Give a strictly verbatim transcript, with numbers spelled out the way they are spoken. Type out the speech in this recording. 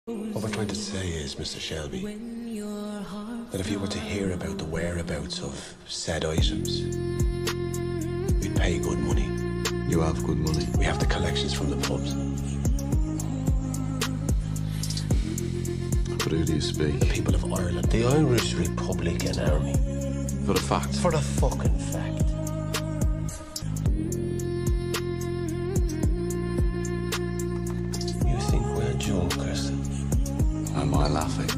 What we're trying to say is, Mister Shelby, that if you were to hear about the whereabouts of said items, we'd pay good money. You have good money. We have the collections from the pubs. But who do you speak? The people of Ireland. The Irish Republican Army. For the fact? For the fucking fact. You think we're jokers? Am I laughing?